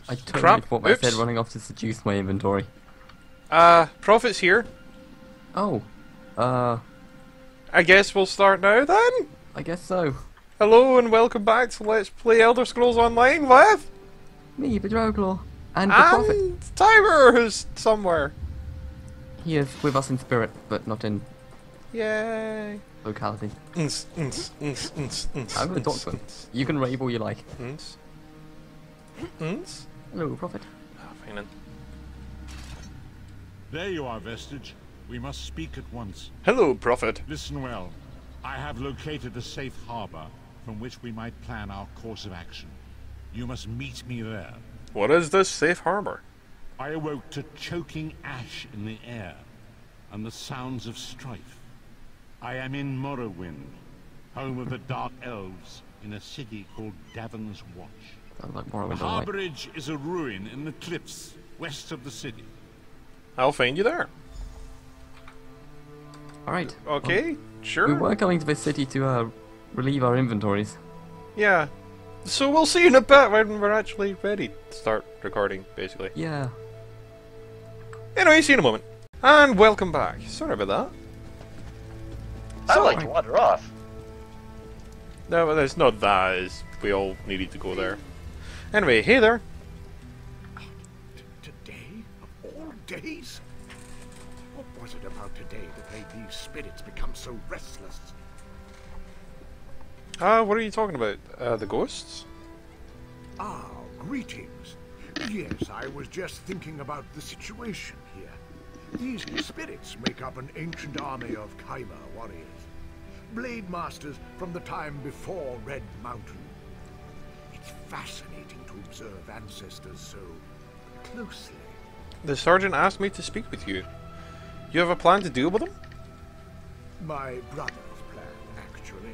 I totally Crap. thought I said Oops. running off to seduce my inventory. Prophet's here. Oh, I guess we'll start now then? I guess so. Hello and welcome back to Let's Play Elder Scrolls Online with... Me, Bedroglaw, and the Prophet. And Timer, who's somewhere. He is with us in spirit, but not in Yay. locality. I'm I'm gonna talk to him. You can rave all you like. Hello, Prophet. Fine then. There you are, Vestige. We must speak at once. Hello, Prophet. Listen well. I have located a safe harbor from which we might plan our course of action. You must meet me there. What is this safe harbor? I awoke to choking ash in the air and the sounds of strife. I am in Morrowind, home of the Dark Elves, in a city called Davon's Watch. Sounds like The Morrowind, alright. harborage is a ruin in the cliffs west of the city. I'll find you there. Alright. Okay, sure. We were coming to this city to relieve our inventories. Yeah. So we'll see you in a bit when we're actually ready to start recording, basically. Yeah. Anyway, see you in a moment. And welcome back. Sorry about that. I like to wander off. No, well, it's not that. It's we all needed to go there. Anyway, hey there. Today? Of all days? What was it about today that made these spirits become so restless? What are you talking about? The ghosts? Ah, greetings. Yes, I was just thinking about the situation here. These spirits make up an ancient army of Kaima warriors. Blade masters from the time before Red Mountain. It's fascinating to observe ancestors so closely. The sergeant asked me to speak with you. You have a plan to deal with them? My brother's plan, actually.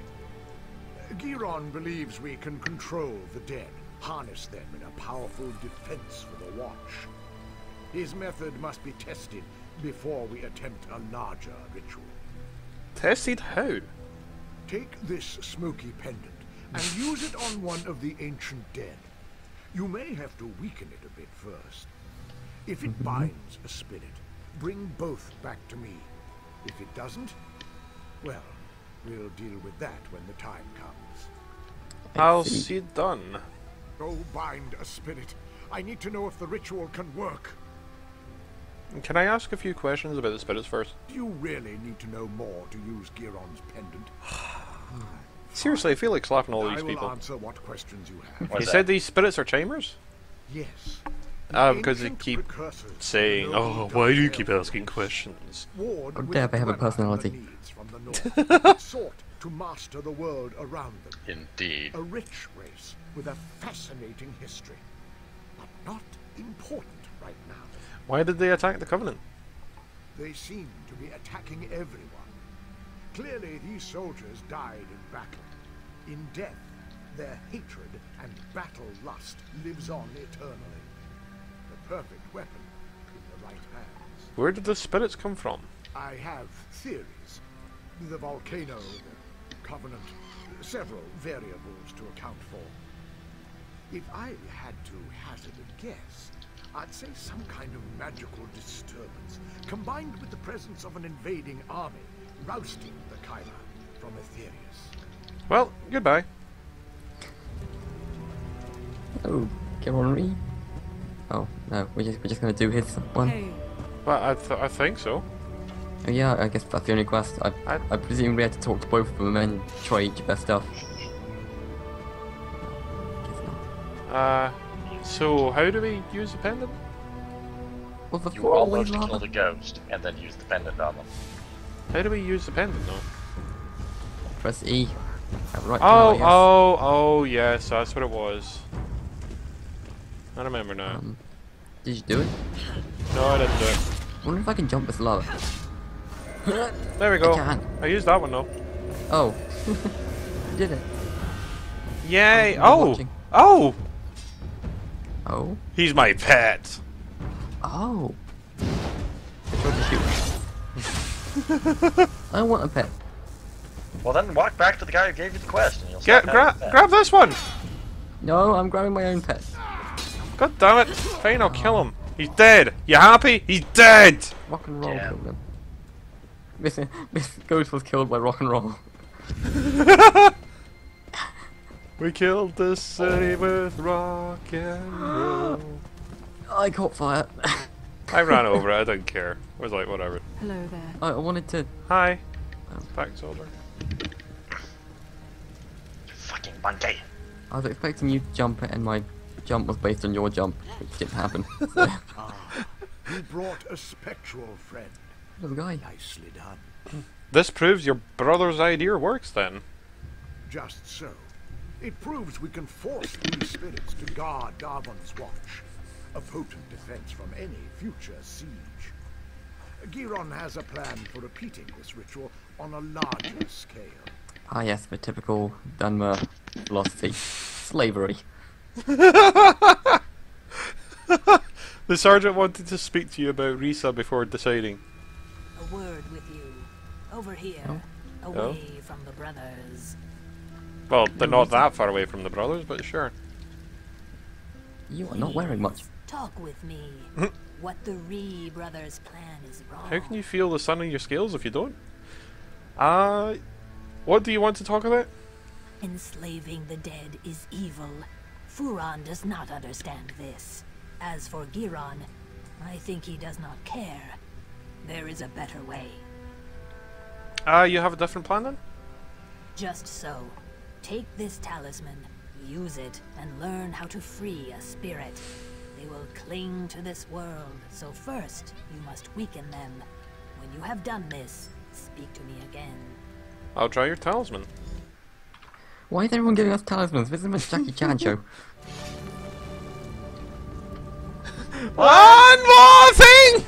Giron believes we can control the dead, harness them in a powerful defense for the Watch. His method must be tested before we attempt a larger ritual. Tested how? Take this smoky pendant and use it on one of the ancient dead. You may have to weaken it a bit first. If it binds a spirit, bring both back to me. If it doesn't, well, we'll deal with that when the time comes. I'll see it done. Go bind a spirit. I need to know if the ritual can work. Can I ask a few questions about the spirits first? Do you really need to know more to use Giron's pendant? Seriously, I feel like slapping all I these will people. answer what questions you have. You What's said these spirits are chimers? Yes. Because they Ancient keep precursors saying, of the oh, Dark why do you keep Elves asking questions? warred How with dare they have a Dwemer personality. and the Needs from the north, sought to master the world around them. Indeed. A rich race with a fascinating history, but not important right now. Why did they attack the Covenant? They seem to be attacking everyone. Clearly, these soldiers died in battle. In death, their hatred and battle lust lives on eternally. The perfect weapon in the right hands. Where did the spirits come from? I have theories. The volcano, the covenant, several variables to account for. If I had to hazard a guess, I'd say some kind of magical disturbance, combined with the presence of an invading army, rousting the Kaima from Aetherius. Well, goodbye. Oh, get on Ree. Oh, no, we're just gonna do his one. Well, I think so. Oh yeah, I guess that's the only quest. I presume we had to talk to both of them and then trade their stuff. Guess not. So how do we use the pendant? Well, the You four almost always killed a ghost and then used the pendant on them. How do we use the pendant, though? Press E. Right. Oh, yes, that's what it was. I remember now. Did you do it? No, I didn't do it. I wonder if I can jump this lava. There we go. I can. I used that one, though. Oh. You did it. Yay! I'm Oh! watching. Oh! Oh. He's my pet! Oh. I tried to shoot. I want a pet. Well, then walk back to the guy who gave you the quest and you'll start having that. Grab this one! No, I'm grabbing my own pet. God damn it! Fine, I'll kill him. He's dead. You happy? He's dead. Rock and roll Yeah. killed him. This ghost was killed by rock and roll. We killed the city with rock and roll. I caught fire. I ran over it. I didn't care. I was like, whatever. Hello there. I wanted to. Hi. Back soldier. Fucking monkey. I was expecting you to jump it, and my jump was based on your jump, which didn't happen. So, You brought a spectral friend. little guy. Nicely done. This proves your brother's idea works then. Just so. It proves we can force these spirits to guard Darvon's watch. A potent defense from any future siege. Giron has a plan for repeating this ritual on a larger scale. Ah yes, the typical Dunmer philosophy. Slavery. The sergeant wanted to speak to you about Risa before deciding. A word with you. Over here. Oh. Away from the brothers. Well, they're not that far away from the brothers, but sure. You are not wearing much. Please, talk with me. What the Ree brothers' plan is wrong. How can you feel the sun on your scales if you don't? What do you want to talk about? Enslaving the dead is evil. Furon does not understand this. As for Giron, I think he does not care. There is a better way. You have a different plan then? Just so. Take this talisman, use it, and learn how to free a spirit. They will cling to this world, so first you must weaken them. When you have done this, speak to me again. I'll try your talisman. Why is everyone giving us talismans? This is a Jackie Chan show. One more thing!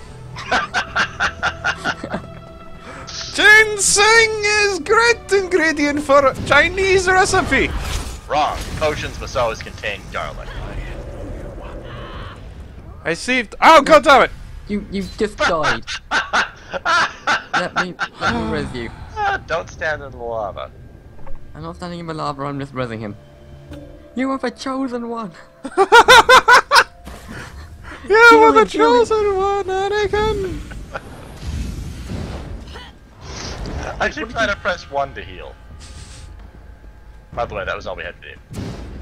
Ginseng is great ingredient for Chinese recipe. Wrong. Potions must always contain garlic. I saved. Oh god damn it! You just died. let me res you. Don't stand in the lava. I'm not standing in the lava, I'm just resing him. You are the chosen one! You were the chosen one, Anakin! I keep trying to press 1 to heal. By the way, that was all we had to do.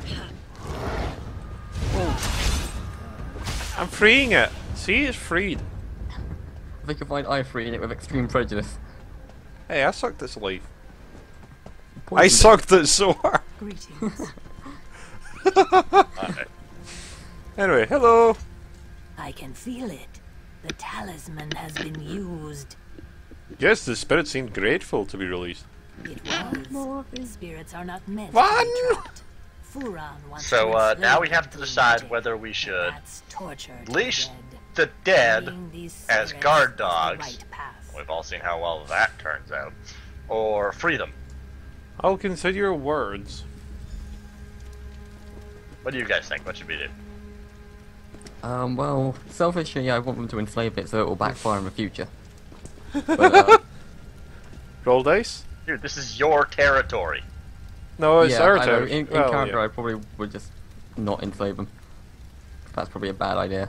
I'm freeing it. See, it's freed. If I could find I freeing it with extreme prejudice. Hey, I sucked its life. I Poisoned it. sucked it so hard. Greetings. Okay. Anyway, hello. I can feel it. The talisman has been used. Yes, the spirit seemed grateful to be released. It was. Spirits are not meant One. to be trapped. Furon wants So, to enslave now we have them to the decide magic. whether we should That's torture to leash the the dead Freeing these as spirits guard is the dogs. right path. We've all seen how well that turns out. Or free them. I'll consider your words. What do you guys think? What should we do? Well, selfishly I want them to enslave it so it will backfire in the future. But, Roll dice? Dude, this is your territory. No, it's yeah, our I know, turn. in Well, character yeah. I probably would just not enslave them. That's probably a bad idea.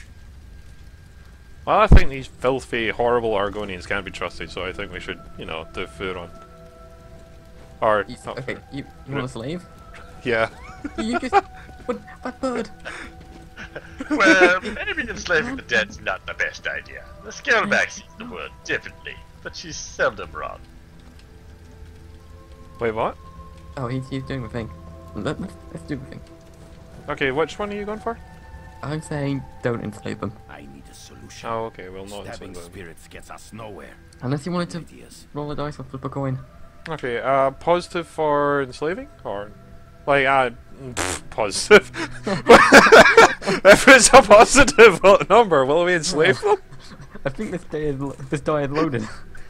Well, I think these filthy, horrible Argonians can't be trusted, so I think we should, you know, do Furon. Or, You, not okay, Furon. you want a slave? Yeah. You just... What? That bird! Well, maybe enslaving the dead's not the best idea. The Scaleback sees the world differently, but she's seldom wrong. Wait, what? Oh, he's doing the thing. Let's do the thing. Okay, which one are you going for? I'm saying don't enslave them. I need a solution. Oh, okay, we'll not Stabbing enslave them. spirits gets us nowhere. Unless you wanted to Ideas. roll a dice or flip a coin. Okay, positive for enslaving? Or, like, positive. If it's a positive number, will we enslave them? I think this die is loaded.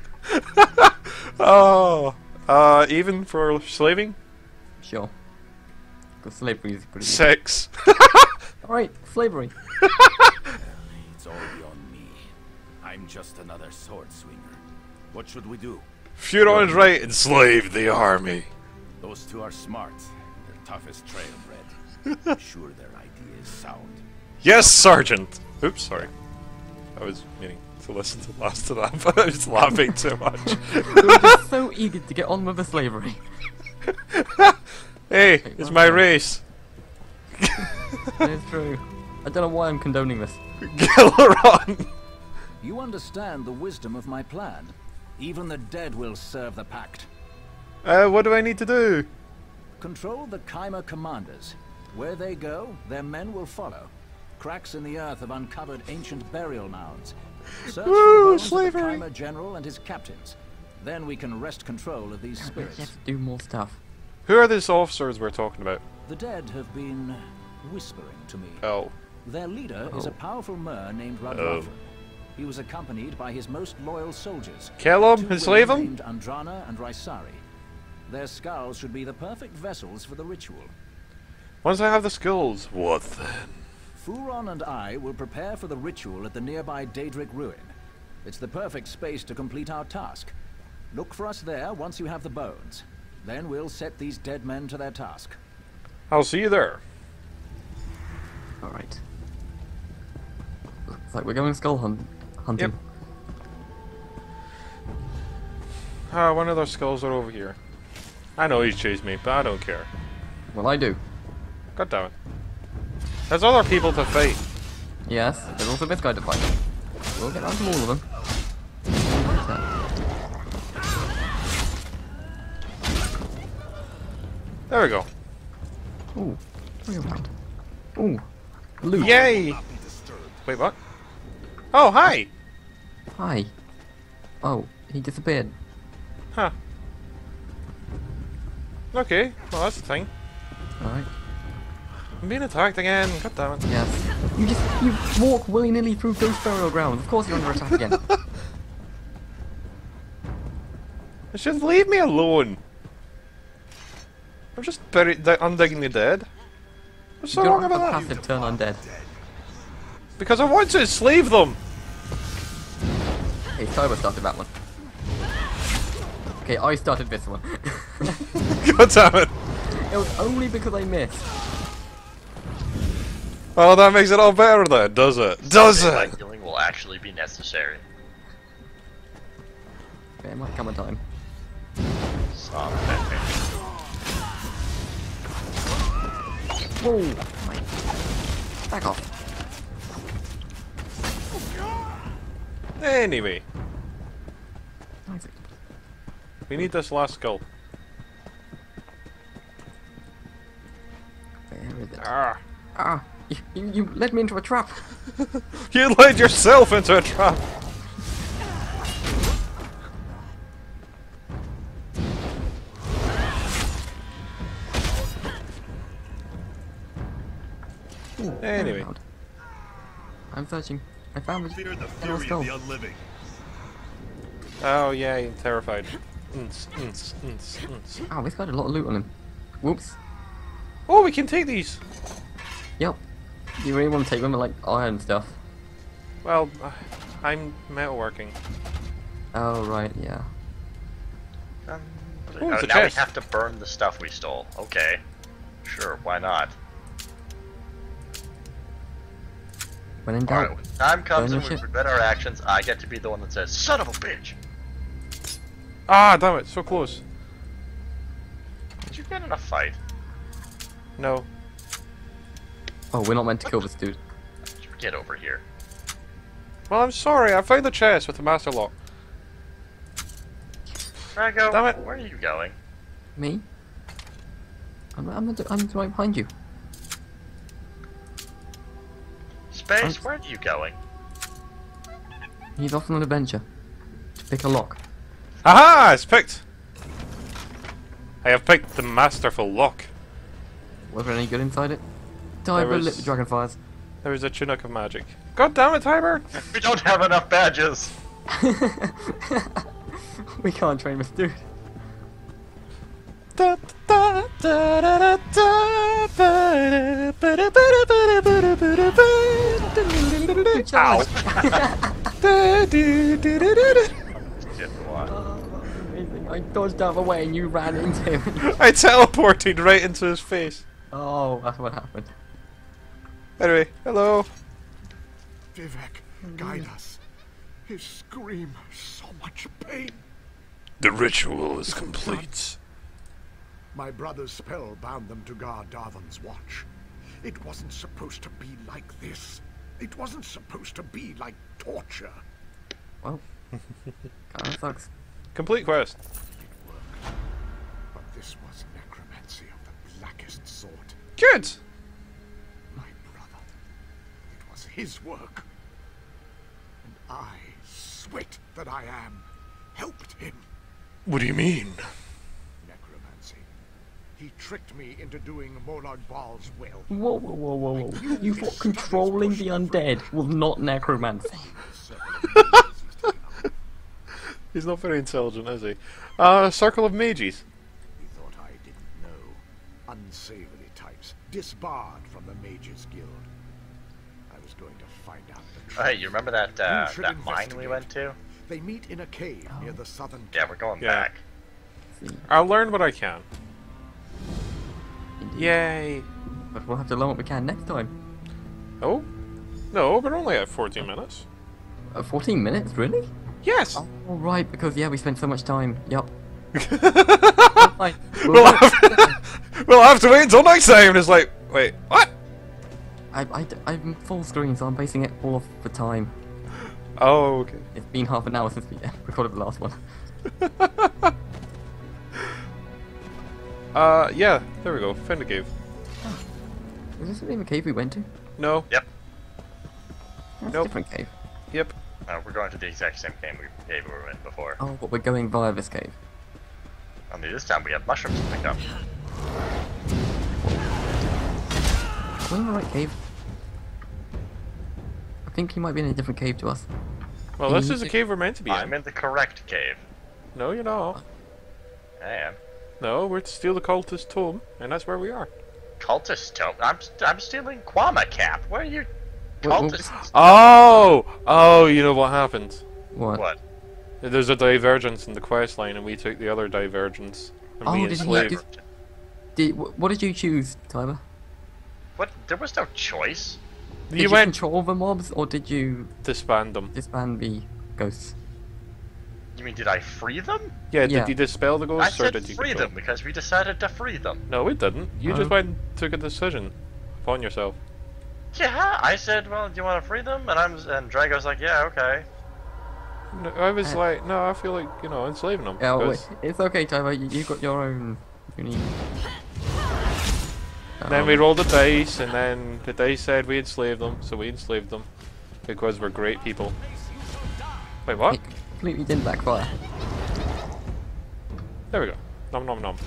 Oh, even for slaving? Sure. Because slavery is pretty good. 6. Alright, slavery. It's all beyond me. I'm just another sword swinger. What should we do? Furon's right, enslave the army. Those two are smart. They're tough as trailbread. I'm sure their idea is sound. Yes, Sergeant! Oops, sorry. I was meaning to listen to the last of that, but I was laughing too much. We were just so eager to get on with the slavery. Hey, it's my race. It's true. I don't know why I'm condoning this. Gilleron! You understand the wisdom of my plan. Even the dead will serve the pact. What do I need to do? Control the Kai'Ma commanders. Where they go, their men will follow. Cracks in the earth have uncovered ancient burial mounds. Search for the bones of the Kai'Ma general and his captains. Then we can wrest control of these You spirits. have to do more stuff. Who are these officers we're talking about? The dead have been whispering to me. Oh. Their leader is a powerful mer named Radwafa. He was accompanied by his most loyal soldiers. Kill him? Two Enslave women him? named Andrana and Raisari. Their skulls should be the perfect vessels for the ritual. Once I have the skills, what then? Furon and I will prepare for the ritual at the nearby Daedric ruin. It's the perfect space to complete our task. Look for us there once you have the bones. Then we'll set these dead men to their task. I'll see you there. Alright. Looks like we're going skull hunting. Yep. One of those skulls are over here. I know he's chased me, but I don't care. Well, I do. God damn it. There's other people to fight. Yes, there's also this guy to fight. We'll get on to all of them. There we go. Ooh, turn around. Ooh, loot. Yay! Wait, what? Oh, hi! Hi. Oh, he disappeared. Huh. Okay, well that's the thing. Alright. I'm being attacked again, god damn it. Yes. You walk willy-nilly through ghost burial grounds. Of course you're under attack again. Just leave me alone. I'm just undigging the dead. What's so you wrong don't have about a that? passive turn undead. Because I want to enslave them! Okay, Cyber started that one. Okay, I started this one. God damn it! It was only because I missed. Oh, that makes it all better then, does it? Does My it? killing will actually be necessary. There might come a time. Stop that bitch. Whoa! My... Back off. Anyway, Nice. we need this last skull. Where is it? Ah. Ah! You led me into a trap! You led yourself into a trap! Ooh, Anyway. around. I'm searching. I found the Fear the yellow fury skull. of the unliving. Oh yeah, I'm terrified. Oh, this guy had a lot of loot on him. Whoops. Oh, we can take these! Yep. Do you really want to take them with, like, iron stuff? Well, I'm metalworking. Oh, right, yeah. Ooh, Now it's a we chest. have to burn the stuff we stole. Okay. Sure, why not? When in doubt. Alright, when time comes Burn and your we ship. regret our actions, I get to be the one that says, son of a bitch! Ah, damn it, so close. Did you get in a fight? No. Oh, we're not meant to kill this dude. Get over here. Well, I'm sorry, I found the chest with the master lock. Drago, Damn it. where are you going? Me? I'm right behind you. Space, I'm- where are you going? He's off on an adventure. To pick a lock. Aha! It's picked! I have picked the masterful lock. Was there any good inside it? Tiber was- lit the dragonfires. There is a tunic of magic. God damn it, Tiber! We don't have enough badges! We can't train this dude. Da, da, da, da, da, da, ba, da, ba, da, ba, da, ba, da, ba, da, ba, da, Ow! da, do, do, do, do, do. Shit, what? Amazing. I dodged out of the way and you ran into him. I teleported right into his face. Oh, that's what happened. Anyway, hello. Vivek, guide us. His scream, so much pain. The ritual is complete. My brother's spell bound them to guard Darvan's watch. It wasn't supposed to be like this. It wasn't supposed to be like torture. Well, kinda sucks. Complete quest. It worked. But this was necromancy of the blackest sort. Good. My brother. It was his work. And I, sweat that I am, helped him. What do you mean? Necromancy. He tricked me into doing Molag Bal's will. Whoa, whoa, whoa, whoa, whoa. You thought controlling the undead was not necromancy. He's not very intelligent, is he? Circle of Mages. He thought I didn't know. Unsavory types, disbarred from the Mages Guild. I was going to find out the truth. Hey, you remember that You should that mine we investigate. went to? They meet in a cave near the southern Yeah, we're going Yeah. back. I'll learn what I can. Yay! But we'll have to learn what we can next time. Oh? No, we're only at 14 minutes. 14 minutes, really? Yes! Oh, right, because yeah, we spent so much time. Yup. Fine. We'll have to wait until next time! And it's like, wait, what? I'm full screen, so I'm basing it all off the time. Oh, okay. It's been half an hour since we recorded the last one. Yeah, there we go. Found a cave. Was this the name of cave we went to? No. Yep. That's Nope. a different cave. Yep. We're going to the exact same cave we were in before. Oh, but we're going via this cave. Only this time we have mushrooms to pick up. Are we in the right cave? I think he might be in a different cave to us. Well, this is the cave we're meant to be in. I'm in the correct cave. No, you're not. I am. No, we're to steal the cultist tome, and that's where we are. Cultist tome. I'm stealing Kwama Cap. Where are you? Well, Cultist. Oh! Oh, you know what happened? What? What? There's a divergence in the quest line, and we took the other divergence. And we Oh, did he? enslaved. What did you choose, Tyler? What? There was no choice. Did You you went control the mobs, or did you disband them. disband the ghosts? You mean did I free them? Yeah, Yeah. did you dispel the I ghosts, or said did you free control? them because we decided to free them. No, we didn't. You just Oh. went and took a decision upon yourself. Yeah, I said, well, do you want to free them? And Drago's like, yeah, okay. No, I was like, no, I feel like, enslaving them. Yeah, wait, 'cause it's okay, Tyler. You got your own. You need. Then we rolled the dice, and then the dice said we enslaved them, so we enslaved them. Because we're great people. Wait, what? It completely didn't backfire. There we go. Nom nom nom.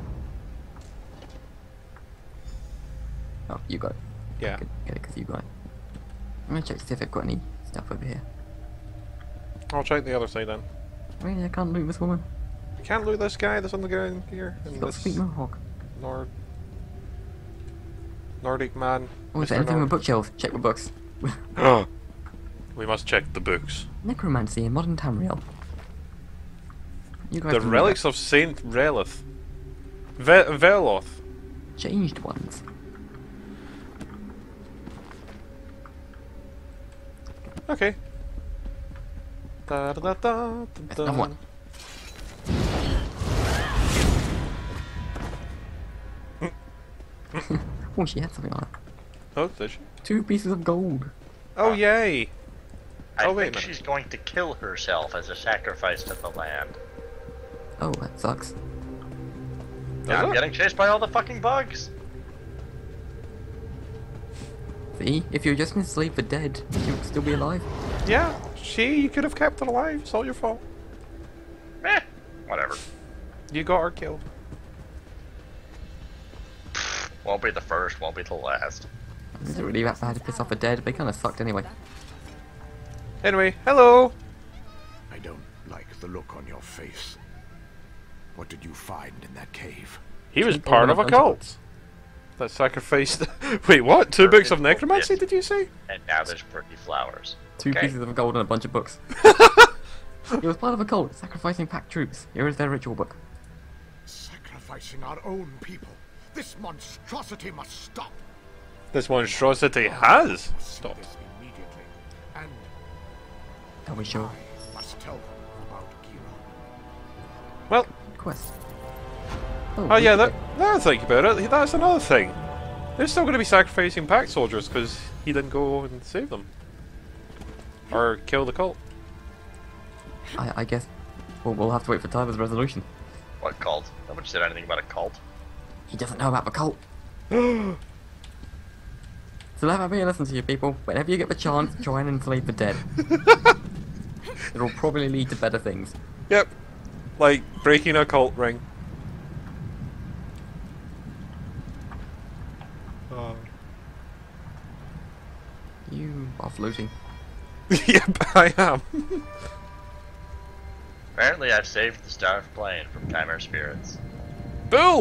Oh, you got it. Yeah. Get it because you got it. I'm gonna check to see if I've got any stuff over here. I'll check the other side then. Really, I can't loot this woman. I can't loot this guy that's on the ground here. She's And got a this sweet mohawk. Nordic man. Oh, is Mr. there anything Nord. with bookshelves? Check the books. We must check the books. Necromancy in modern Tamriel. You guys The can relics of Saint Relith. Veloth. changed ones. Okay. Da da da da That's da. not one. Oh, she had something on her. Oh, did she? 2 pieces of gold. Oh, yay! I Oh, wait a think minute. she's going to kill herself as a sacrifice to the land. Oh, that sucks. Now I'm it? getting chased by all the fucking bugs. See, if you were just enslaved for dead, she would still be alive. Yeah, you could have kept it alive. It's all your fault. Eh, whatever. You got her killed. Won't be the first, won't be the last. Is it really that bad to piss off a dead? They kind of sucked anyway. Anyway, hello! I don't like the look on your face. What did you find in that cave? He was Keep part on of a bunch cult. That sacrificed. Wait, what? 2 books of necromancy, Yes. did you say? And now there's pretty flowers. 2 Okay. pieces of gold and a bunch of books. It was part of a cult, sacrificing pack troops. Here is their ritual book. Sacrificing our own people. This monstrosity must stop. This monstrosity has stopped. This immediately, and Are we sure? I must tell them about Kira. Well, Quest. oh yeah, now I think about it, that's another thing. They're still going to be sacrificing pack soldiers because he didn't go and save them. Or kill the cult. I guess we'll have to wait for Tyler's resolution. What cult? Nobody said anything about a cult. He doesn't know about the cult. So let me listen to you people. Whenever you get the chance, try and enslave the dead. It'll probably lead to better things. Yep. Like breaking a cult ring. You are floating. Yep, I am. Apparently, I've saved the starved plane from Chimera spirits. Bull!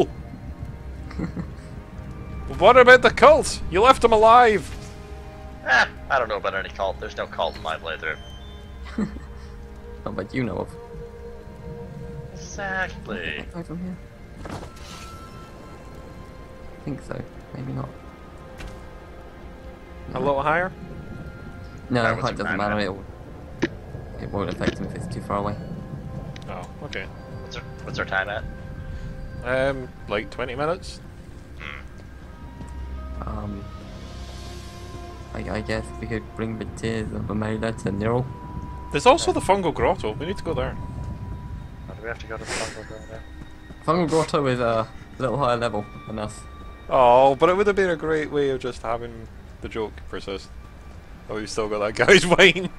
What about the cult? You left them alive! I don't know about any cult. There's no cult in my playthrough. Not that you know of. Exactly. Go from here. I think so. Maybe not. A little higher? No, That the was height a doesn't crime, matter. It won't affect him if it's too far away. Oh, okay. What's our time at? Like 20 minutes? I guess we could bring the tears of Amela to Nero. There's also the Fungal Grotto. We need to go there. Oh, do we have to go to the Fungal Grotto? Fungal Grotto is a little higher level than us. Oh, but it would have been a great way of just having the joke persist. Oh, we've still got that guy's wine.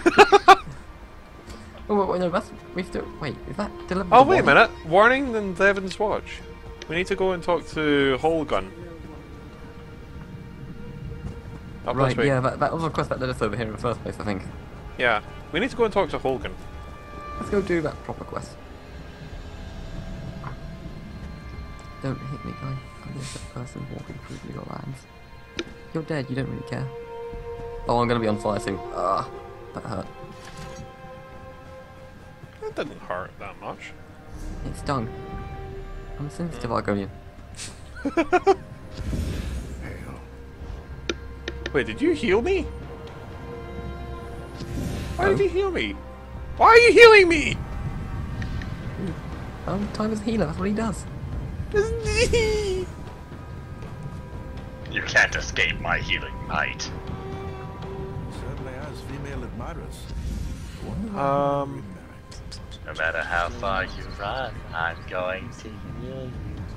Oh, wait, no, that's... We still... Wait, is that delivered? Oh, to wait a Warden? minute. Warning in Devon's Watch. We need to go and talk to Holgun. Up this Right, way. yeah, that was a quest that led us over here in the first place, I think. Yeah. We need to go and talk to Holgun. Let's go do that proper quest. Don't hit me, guy. I'm just a person walking through your lands. You're dead, you don't really care. Oh, I'm gonna be on fire soon. Ah, that hurt. It didn't hurt that much. It stung. I'm a sensitive Argonian. Wait, did you heal me? Why did you heal me? Why are you healing me? Tyler's a healer, that's what he does. You can't escape my healing might. Certainly has female admirers. No matter how far you run, I'm going to heal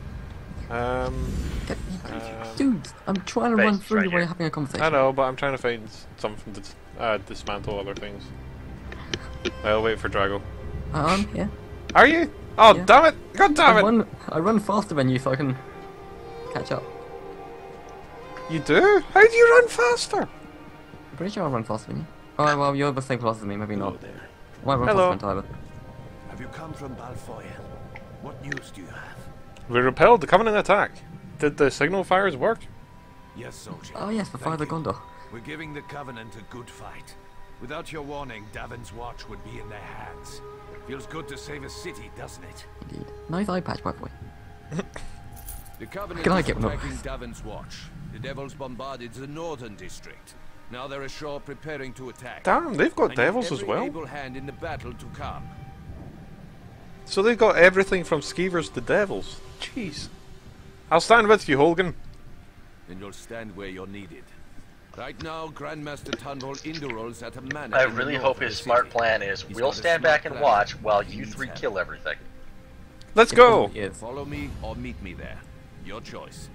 you. Dude, I'm trying to Base run is through right you while here. you're having a conversation. I know, but I'm trying to find something to dismantle other things. I'll wait for Drago. I'm here. Are you? Oh, Yeah. damn it! God damn it! I run faster than you so I can catch up. You do? How do you run faster? I'm pretty sure I run faster than you. Oh, well, you're the same class as me, maybe not. there. I might run Hello. faster than Tyler. Have you come from Balfoyen? What news do you have? We repelled the Covenant attack. Did the signal fires work? Yes, soldier. Oh yes, the Fire of the Thank you. Gondor. We're giving the Covenant a good fight. Without your warning, Davon's Watch would be in their hands. Feels good to save a city, doesn't it? Indeed. Nice eye patch, by the way. The Covenant Can I is get one? attacking Davon's Watch. The Devils bombarded the northern district. Now they're ashore preparing to attack. Damn, they've got I need devils as every well. able hand in the battle to come. So they've got everything from skeevers to devils. Jeez. I'll stand with you, Holgan. And you'll stand where you're needed. Right now, Grandmaster Tunhol Indural's at a manor. I in the really north hope of his the smart city. plan is He's we'll got a stand smart back and plan. watch while He you needs three help. kill everything. Let's It go. probably is. Follow me or meet me there. Your choice.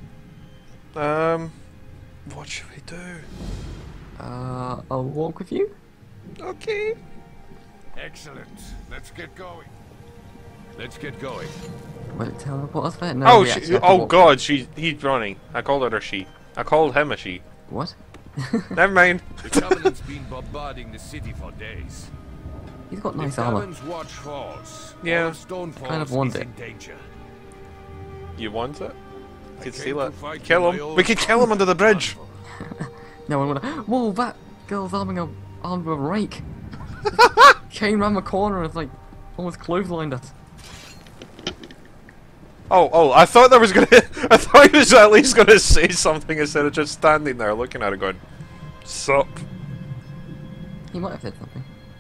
What should we do? I'll walk with you. Okay. Excellent. Let's get going. Let's get going. Will it teleport us there? No, Oh, we actually she, have to oh walk. God, he's running. I called her a she. I called him a she. What? Never mind. The Covenant's been bombarding the city for days. He's got If nice armor. Davon's Watch falls, Yeah. all of Stonefalls Kind of want is it. in danger. You want it? You could came steal to it. fight Kill for my him. old We could kill him under the bridge. No, I wanna. Whoa, that girl's arming armed with a rake. Came round the corner and it's like almost clotheslined us. Oh, I thought there was gonna. I thought he was at least gonna say something instead of just standing there looking at it going, "Sup." He might have said something.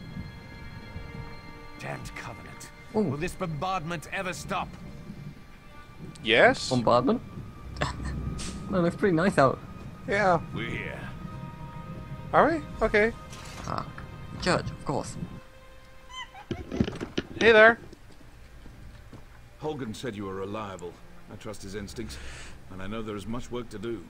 Damned Covenant. Ooh. Will this bombardment ever stop? Yes. Bombardment? No, it looks pretty nice out. Yeah. We're here. Are we? Okay. Ah, Judge, of course. Hey there. Holgen said you were reliable. I trust his instincts, and I know there is much work to do.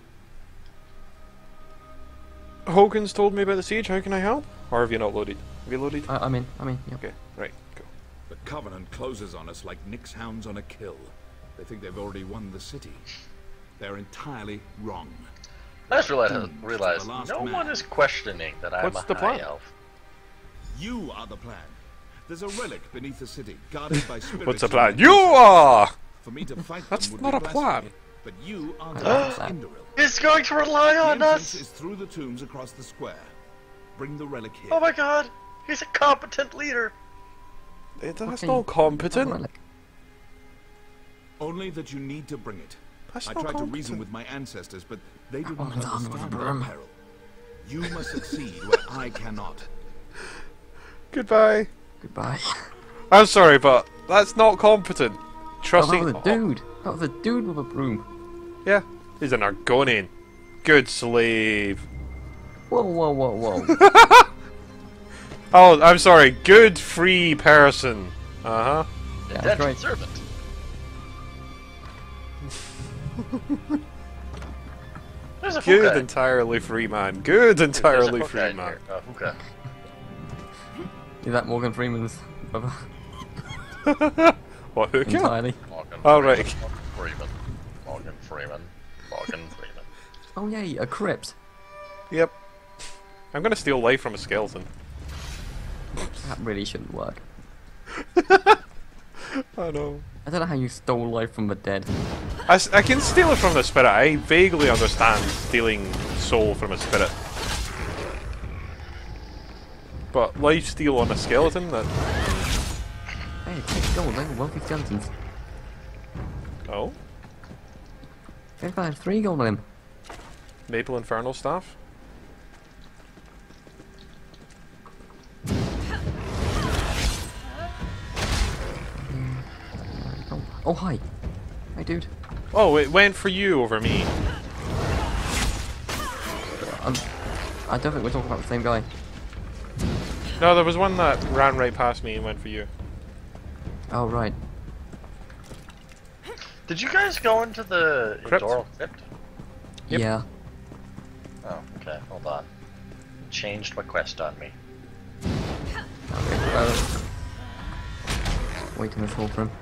Hogan's told me about the siege. How can I help? Or have you not loaded? Have you loaded? I'm in, yep. Okay, right, go. The Covenant closes on us like Nick's hounds on a kill. They think they've already won the city. They're entirely wrong. I just realized The last no man. one is questioning that I'm What's a the high plan? elf. You are the plan. There's a relic beneath the city, guarded by spirits. What's the plan? You are! For me to fight That's them would not be a plan. blasphemy, but you are the That's last a Indoril. He's going to rely The on entrance us! is through the tombs across the square. Bring the relic here. Oh my god! He's a competent leader! That's Okay. not competent. Relic. Only that you need to bring it. That's I not tried to competent. reason with my ancestors, but they did Oh, not it's on with understand the our broom. peril. You must succeed where I cannot. Goodbye. Goodbye. I'm sorry, but that's not competent. Oh, Trusting. that was a dude. That was a dude with a broom. Yeah, he's an Argonian. Good slave. Whoa, whoa, whoa, whoa. Oh, I'm sorry. Good free person. Uh huh. Yeah, that's Indentured right. servant. There's a Good Fukai. entirely free man. Good entirely There's a free Fukai in man. here. Fukai. Is that Morgan Freeman's brother? What hooker? Entirely. Morgan Oh, Freeman, right. Morgan Freeman. Morgan Freeman. Oh yay, a crypt. Yep. I'm gonna steal life from a skeleton. That really shouldn't work. Oh no. I don't know how you stole life from the dead. I can steal it from the spirit. I vaguely understand stealing soul from a spirit. But life steal on a skeleton? That. Hey, take gold, they were wealthy skeletons. Oh? This guy had 3 gold on him. Maple Infernal Staff? Oh, hi. Hi, dude. Oh, it went for you over me. I don't think we're talking about the same guy. No, there was one that ran right past me and went for you. Oh, right. Did you guys go into the Crypt? Doral Crypt? Yep. Yeah. Oh, okay, hold on. Changed my quest on me. Okay, wait in this hole for him.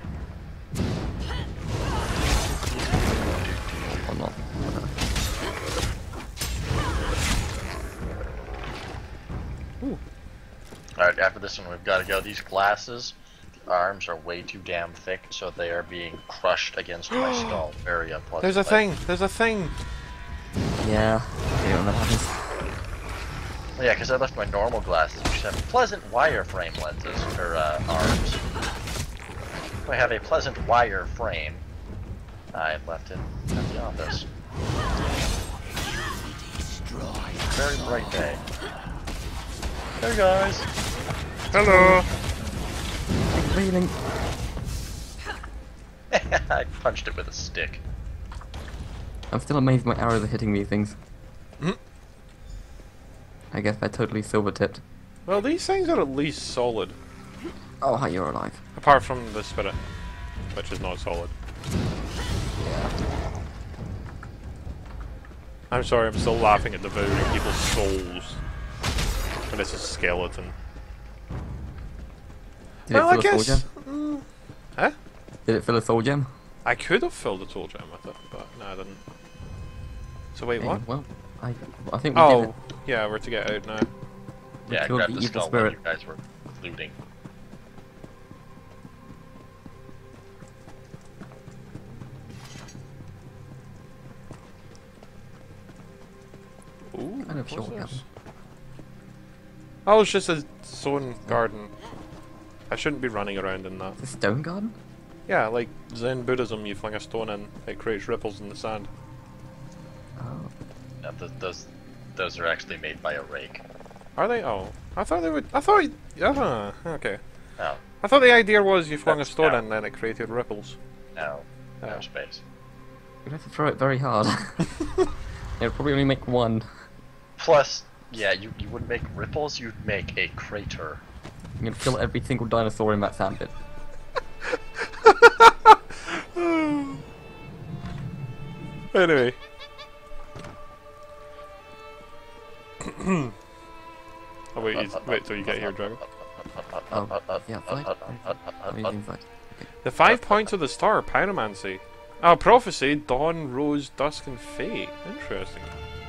Or not. Alright, after this one we've got to go. These glasses, the arms are way too damn thick, so they are being crushed against my skull. Very unpleasant. There's a thing! There's a thing! Yeah. You know when that happens. Yeah, because I left my normal glasses, which have pleasant wireframe lenses, or arms. I have a pleasant wire frame. I left it at the office. Very bright day. Hey guys! Hello! Reeling. I punched it with a stick. I'm still amazed my arrows are hitting these things. Mhm. I guess they're totally silver tipped. Well, these things are at least solid. Oh, hi, you're alive. Apart from the spirit, which is not solid. Yeah. I'm sorry, I'm still laughing at devouring people's souls. And it's a skeleton. Did Well, it I fill a soul guess. gem? Huh? Did it fill a soul gem? I could have filled a soul gem with it, but no, I didn't. So wait, what? Well, I think we did Oh, it. yeah, we're to get out now. Yeah, I killed grabbed the the evil skull while spirit. you guys were looting. Ooh, Kind of sure what's what this? happened. Oh, it's just a stone garden. I shouldn't be running around in that. The stone garden? Yeah, like Zen Buddhism, you fling a stone in, it creates ripples in the sand. Oh. Yeah, those are actually made by a rake. Are they? Oh. I thought they would... okay. No. I thought the idea was you flung a That's stone no. in and then it created ripples. No. No Oh. space. You'd have to throw it very hard. It'll probably only make one. Plus, yeah, you wouldn't make ripples, you'd make a crater. You're gonna kill every single dinosaur in that sand pit. Anyway. Oh wait till you get here, Dragon. Oh, yeah, fine. Amazing fight. The 5 points of the star, Pyromancy. Oh, Prophecy, Dawn, Rose, Dusk, and Fate. Interesting.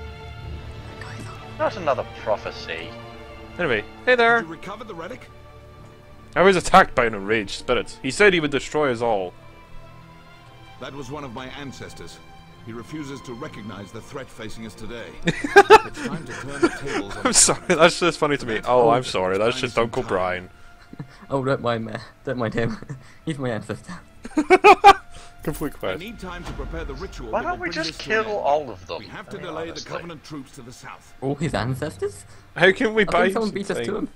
Not another prophecy. Anyway, hey there! Did you recover the relic? I was attacked by an enraged spirit. He said he would destroy us all. That was one of my ancestors. He refuses to recognize the threat facing us today. It's time to turn the tables on I'm sorry, that's just funny to me. Oh, I'm sorry, that's just Uncle Brian. Oh, don't mind me. Don't mind him. He's my ancestor. Complete I quest. need time to prepare the ritual. Why that will don't we bring just this to an kill end. all of them? We have to I mean, delay the honestly. Covenant troops to the south. All his ancestors? How can we I buy think you someone some beat us to time? him.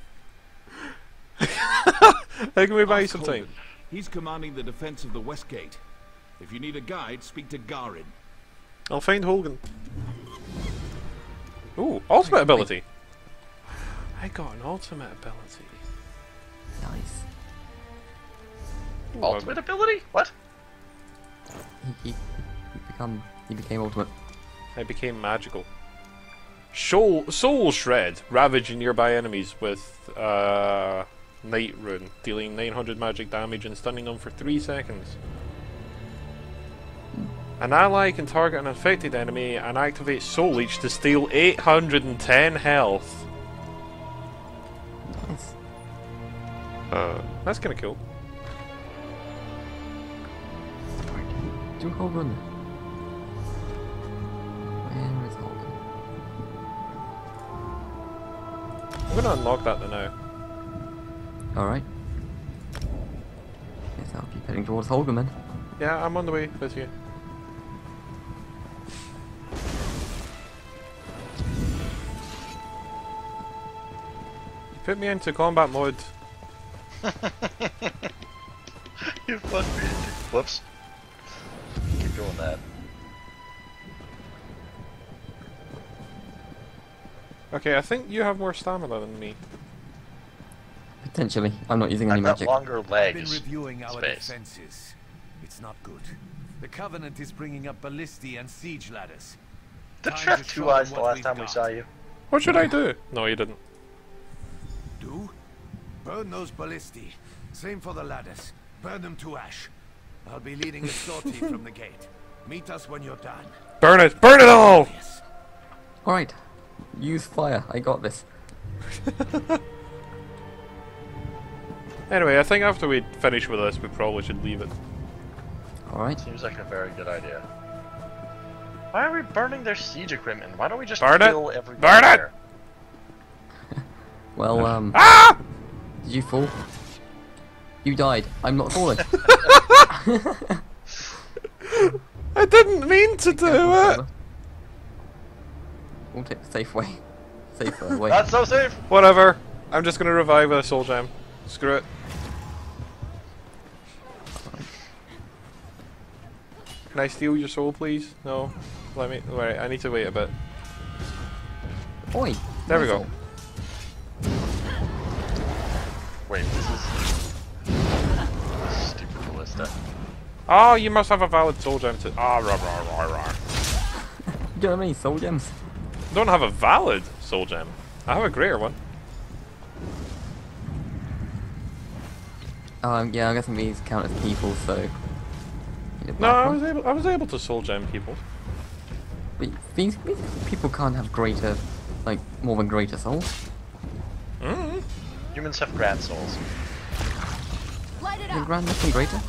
How can we buy you Ask some Holden. time? He's commanding the defense of the West Gate. If you need a guide, speak to Garin. I'll find Holgan. Ooh, ultimate ability. I got an ultimate ability. Nice. Ooh, Ultimate ability? What? He became ultimate. I became magical. Soul Shred, ravaging nearby enemies with Night Rune, dealing 900 magic damage and stunning them for 3 seconds. An ally can target an infected enemy and activate Soul Leech to steal 810 health. Nice. That's kind of cool. Do Holden. Where is Holden? I'm gonna unlock that now. Alright. Guess I'll keep heading towards Holden then. Yeah, I'm on the way with you. You put me into combat mode. You fucked me. Whoops. Keep doing that. Okay, I think you have more stamina than me. Potentially. I'm not using any I've got magic. longer I've legs. been reviewing our Space. defenses. It's not good. The Covenant is bringing up ballistae and siege ladders. Did Time you have to 2 show eyes them the what last we've time we got. saw you? What should I do? No, you didn't. Do? Burn those ballistae. Same for the ladders. Burn them to ash. I'll be leading a sortie from the gate. Meet us when you're done. Burn it! Burn it all! Yes. Alright. Use fire. I got this. Anyway, I think after we finish with this, we probably should leave it. Alright. Seems like a very good idea. Why are we burning their siege equipment? Why don't we just Burn it! kill everyone Burn it! there? Well, Ah! did you fall? You died. I'm not falling. I didn't mean to do it! We'll take the safe way. Safer way. That's so safe! Whatever. I'm just gonna revive with a soul gem. Screw it. Can I steal your soul, please? No. Let me. Wait, I need to wait a bit. Oi! There we go. Wait, this is... Stupid ballista. Oh, you must have a valid soul gem to. Ah, rah, rah, rah, rah. You don't have any soul gems? Don't have a valid soul gem. I have a greater one. Yeah, I'm guessing these count as people, so... Need a No, black I one. was able to soul gem people. But these people can't have greater, like, more than greater souls. Mm. Humans have grand souls. Light it Is it up. grand less than greater?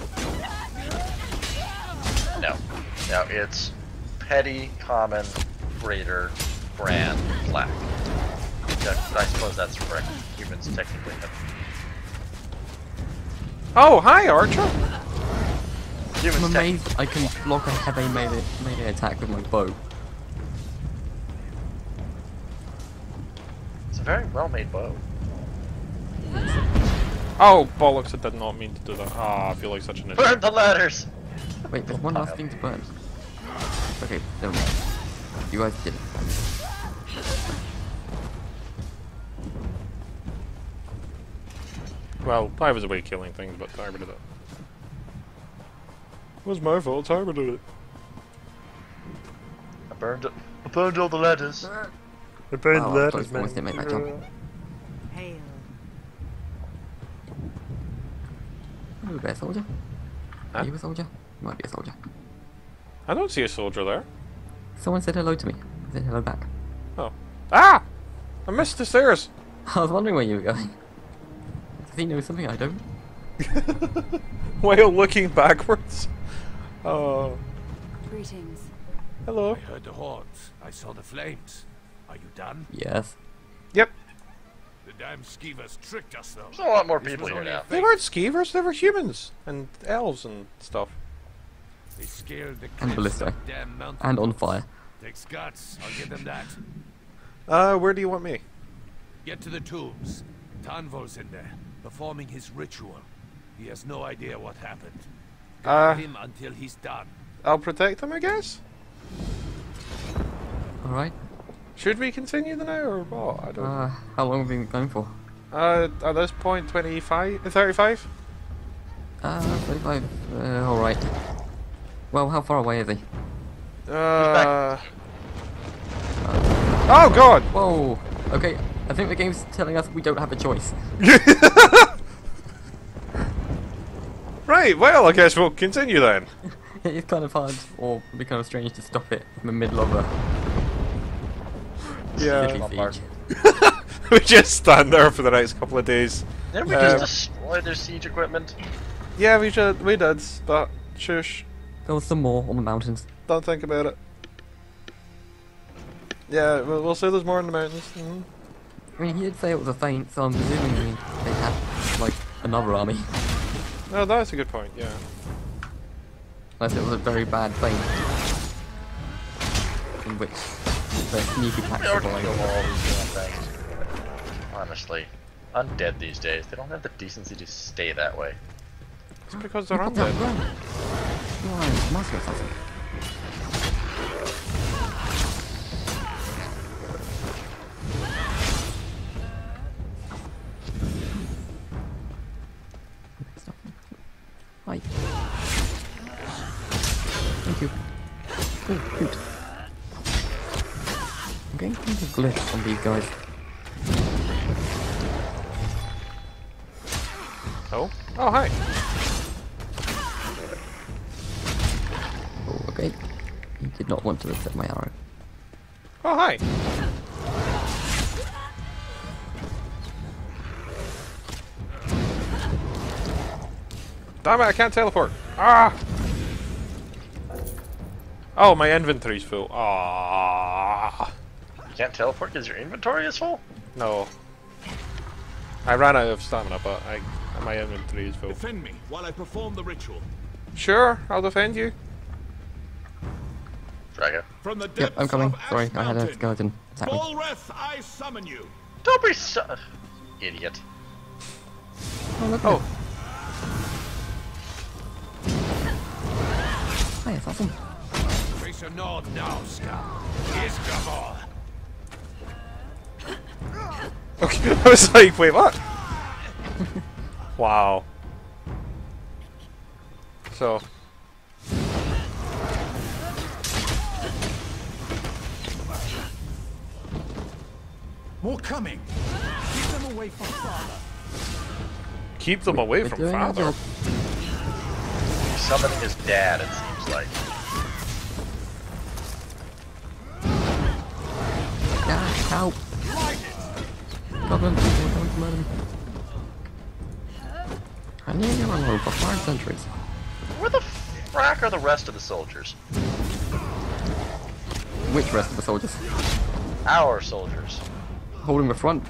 No. No, it's petty, common, greater, grand, black. Yeah, I suppose that's correct. Humans technically have... Oh, hi, Archer. Humans I'm tech- amazed I can block a heavy melee attack with my bow. It's a very well-made bow. Oh, bollocks, I did not mean to do that. Ah, I feel like such an idiot. Burn the ladders! Wait, there's one last thing to burn. Okay, never mind. You guys did it. Well, I was away killing things, but Tiber did it. It was my fault, Tiber did it. I burned all the ladders. I burned Oh, the I ladders, almost man. didn't make that jump. Hail. Hello there, soldier. Huh? Are you a soldier? You might be a soldier. I don't see a soldier there. Someone said hello to me. I said hello back. Oh. Ah! I missed the stairs! I was wondering where you were going. Does he know something I don't? While looking backwards. Oh. Greetings. Hello. I heard the horns. I saw the flames. Are you done? Yes. Yep. The damn skeevers tricked us, though. There's a lot more This people was here only a now. They fake. weren't skeevers, they were humans. And elves and stuff. They scaled the And cliffs of ballista. that damn mountain. And on fire. Takes guts. I'll give them that. Where do you want me? Get to the tombs. Tanvol's in there, performing his ritual. He has no idea what happened. Guard him until he's done. I'll protect them, I guess? Alright. Should we continue the now or what? I don't know. How long have we been going for? At this point, 35? 35. Alright. Well, how far away is he? Oh god! Whoa! Okay, I think the game's telling us we don't have a choice. Right, well, I guess we'll continue then. It's kind of hard, or it'd be kind of strange to stop it in the middle of a city siege. We just stand there for the next couple of days. Didn't we just destroy their siege equipment? Yeah, we did, but shush. There was some more on the mountains. Don't think about it. Yeah, we'll say there's more in the mountains. Mm-hmm. I mean, he did say it was a feint, so I'm presuming they had, like, another army. No, that's a good point, yeah. Unless it was a very bad feint. In which the sneaky We attacks already survived. kill all these damn things. Honestly. Undead these days. They don't have the decency to stay that way. It's because they're Run! undead. Run, master assassin. Hi. Thank you. Oh, cute. I'm getting kind of glitch on these guys. Oh? Oh, hi. Oh, okay. He did not want to accept my arrow. Oh, hi. Damn it, I can't teleport. Ah! Oh, my inventory's full. Ah! You can't teleport because your inventory is full? No. I ran out of stamina, but my inventory is full. Defend me while I perform the ritual. Sure, I'll defend you. Drago. From the Yep, depths I'm coming. of Ash Sorry, I had a Mountain, skeleton attack me. Volreth, I summon you. Don't be so... Idiot. Oh, look. Oh. Hi, assassin. Face your north now, scum. Here's Gabor. Okay, I was like, wait, what? Wow. So. More coming. Keep them away from father. Keep them away They're from doing our father. job. He's summoning his dad, it seems like. Yeah, help. Goblin people are coming to murder me. I knew you were on hold for 5 centuries. Where the frack are the rest of the soldiers? Which rest of the soldiers? Our soldiers. Holding the front.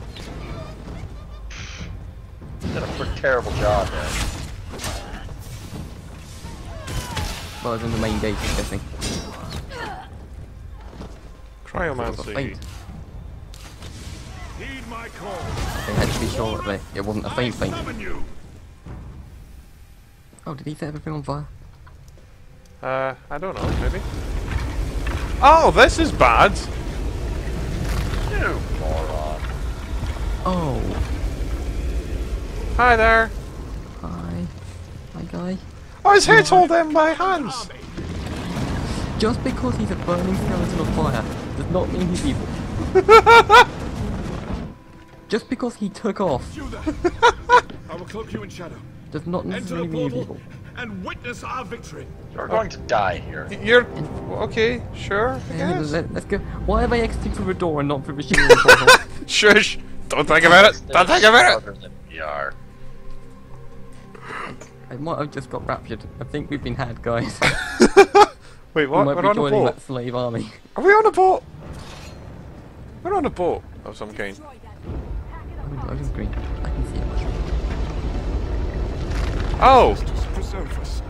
Did a pretty terrible job there. Well, as in the main gate, I'm guessing. Cryomancy. Feint. Heed my call. They had to be sure that it wasn't a feint. Summon you. Oh, did he set everything on fire? I don't know, maybe. Oh, this is bad! You moron. Oh. Hi there! Hi. Hi, guy. Oh, his head's hold in by hands! Just because he's a burning skeleton of fire does not mean he's evil. Just because he took off You there. I will cloak you in shadow. does not Enter necessarily the mean he's portal evil. and witness our victory. You're going to die here. You're... okay, sure, I Yeah, guess. let's go. Why are they exiting through the door and not through the shield portal? Shush! Don't think about it! Don't think about it! Stronger than we are. I might have just got raptured. I think we've been had, guys. Wait, We what? might We're be on a joining boat? that slave army. Are we on a boat? We're on a boat of some kind. I was green. I can see it. Oh! Preserve us.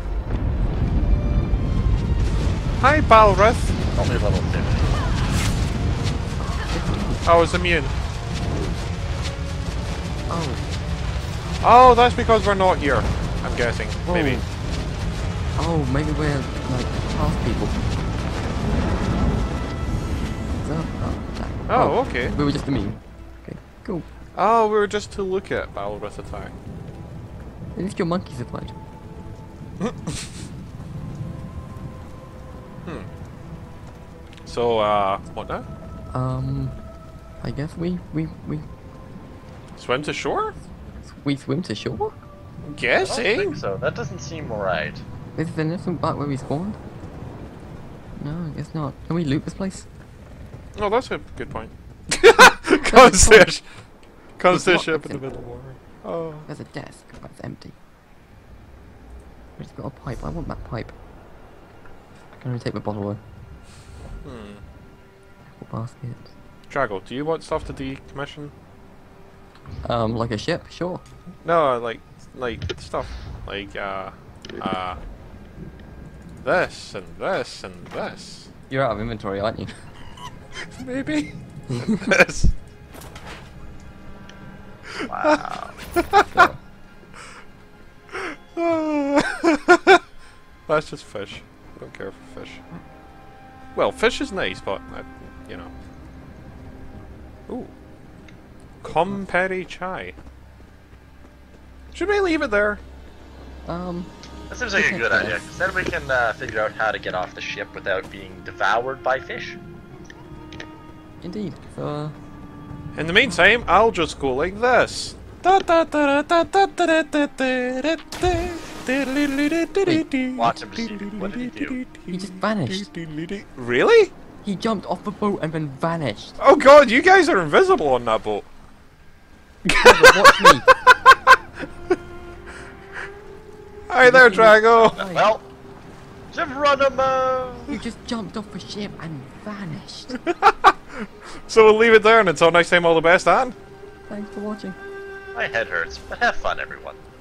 Hi, Balrith! Only level 50. I was immune. Oh. Oh, that's because we're not here, I'm guessing. Maybe. Oh, maybe we're like past people. Oh, okay. We were just immune. Okay, cool. Oh, we were just to look at Balrith attack. At least your monkeys applied. So, what now? I guess we Swim to shore? swim to shore? I don't Guessing? think so. That doesn't seem right. Is there nothing back where we spawned? No, I guess not. Can we loot this place? Oh, that's a good point. Constant It's ship in the locked. middle of water. Oh. There's a desk, but it's empty. We just got a pipe. I want that pipe. I can only take my bottle though. Apple basket. Drago, do you want stuff to decommission? Like a ship, sure. No, like stuff. Like, this, and this, and this. You're out of inventory, aren't you? Maybe? This. Wow. That's just fish. I don't care for fish. Well, fish is nice, but, you know. Ooh. Komperi chai. Should we leave it there? That seems like a good idea, because then we can figure out how to get off the ship without being devoured by fish. Indeed. So, In the meantime, I'll just go like this. Watch him proceed. What did he do? he just vanished. Really? He jumped off the boat and then vanished. Oh god, you guys are invisible on that boat. Watch me. Hi there, Drago. Well, Geronimo! You just jumped off the ship and vanished. So we'll leave it there, and until next time, all the best, and... Thanks for watching. My head hurts, but have fun, everyone.